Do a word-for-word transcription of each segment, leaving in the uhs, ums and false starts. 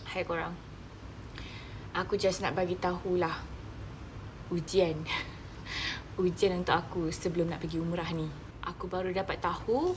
Hai korang. Aku just nak bagi tahulah ujian. Ujian untuk aku sebelum nak pergi umrah ni. Aku baru dapat tahu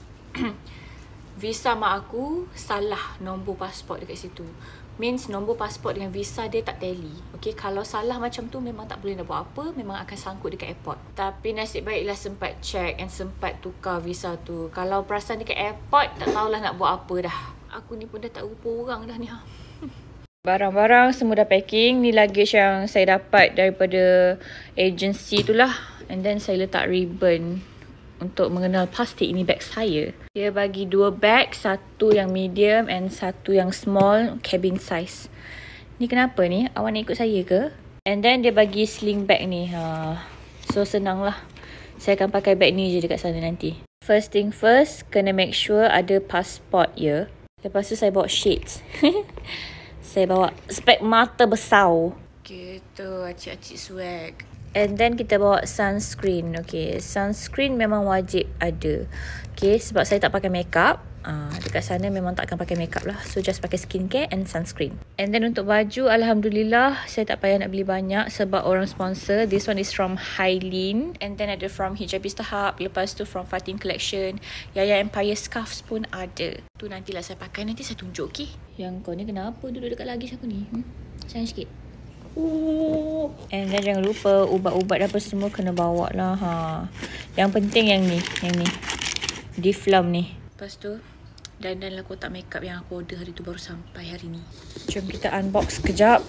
visa mak aku salah nombor pasport dekat situ. Means nombor pasport dengan visa dia tak tally. Okay, kalau salah macam tu memang tak boleh nak buat apa. Memang akan sangkut dekat airport. Tapi nasib baiklah sempat check and sempat tukar visa tu. Kalau perasan dekat airport, tak tahulah nak buat apa dah. Aku ni pun dah tak rupa orang dah ni. Ha. Barang-barang semua dah packing. Ni luggage yang saya dapat daripada agensi tu lah. And then saya letak ribbon untuk mengenal pasti ini bag saya. Dia bagi dua bag. Satu yang medium and satu yang small cabin size. Ni kenapa ni? Awak nak ikut saya ke? And then dia bagi sling bag ni. Ha. So senang lah. Saya akan pakai bag ni je dekat sana nanti. First thing first, kena make sure ada passport ya. Lepas tu saya bawa shades. Saya bawa spek mata besar. Gitu, acik-acik swag. And then kita bawa sunscreen. Okay, sunscreen memang wajib ada. Okay, sebab saya tak pakai makeup. Uh, dekat sana memang tak akan pakai makeup lah. So just pakai skincare and sunscreen. And then untuk baju, Alhamdulillah saya tak payah nak beli banyak sebab orang sponsor. This one is from Hylin. And then ada from Hijabista Hub. Lepas tu from Fatin Collection. Yaya Empire scarves pun ada. Tu nantilah saya pakai. Nanti saya tunjuk, okay? Yang kau ni kenapa duduk dekat luggage aku ni? Hmm? Sayang sikit. Ooh. And then jangan lupa ubat-ubat apa semua kena bawa lah. Ha. Yang penting yang ni. Yang ni. Difflam ni. Lepas tu dandan lah kotak makeup yang aku order hari tu baru sampai hari ni. Jom kita unbox sekejap.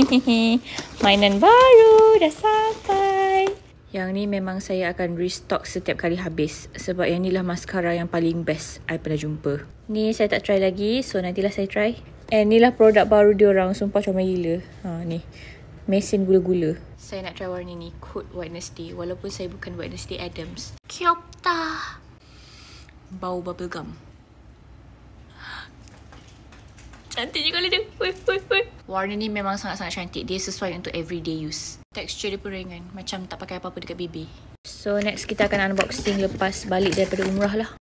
Mainan baru dah sampai. Yang ni memang saya akan restock setiap kali habis. Sebab yang ni lah mascara yang paling best I pernah jumpa. Ni saya tak try lagi. So nantilah saya try. And ni lah produk baru diorang. Sumpah comel gila. Ha ni. Mesin gula-gula. Saya nak try warna ni. Coat Wednesday. Walaupun saya bukan Wednesday Adams. Kyopta. Bau bubble gum. Cantik juga dia. Woi, woi, woi. Warna ni memang sangat-sangat cantik. Dia sesuai untuk everyday use. Tekstur dia pun ringan. Macam tak pakai apa-apa dekat bibir. So next kita akan unboxing lepas balik daripada umrah lah.